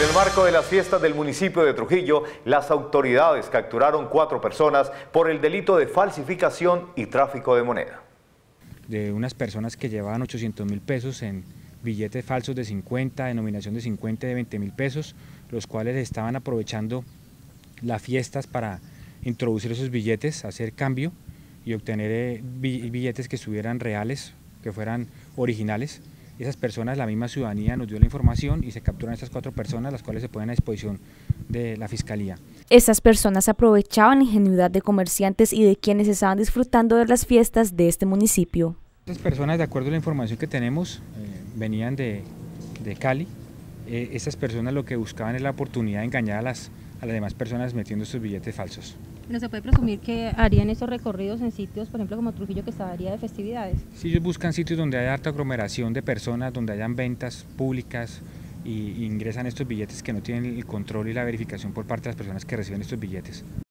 el marco de las fiestas del municipio de Trujillo, las autoridades capturaron 4 personas por el delito de falsificación y tráfico de moneda. De unas personas que llevaban 800.000 pesos en billetes falsos de 50, denominación de 50 y de 20.000 pesos, los cuales estaban aprovechando las fiestas para introducir esos billetes, hacer cambio y obtener billetes que estuvieran reales, que fueran originales. Esas personas, la misma ciudadanía nos dio la información y se capturan estas 4 personas, las cuales se ponen a disposición de la Fiscalía. Estas personas aprovechaban la ingenuidad de comerciantes y de quienes estaban disfrutando de las fiestas de este municipio. Estas personas, de acuerdo a la información que tenemos, venían de Cali. Estas personas lo que buscaban es la oportunidad de engañar a las demás personas metiendo estos billetes falsos. ¿No se puede presumir que harían esos recorridos en sitios, por ejemplo, como Trujillo, que estaría de festividades? Sí, ellos buscan sitios donde haya alta aglomeración de personas, donde hayan ventas públicas y ingresan estos billetes que no tienen el control y la verificación por parte de las personas que reciben estos billetes.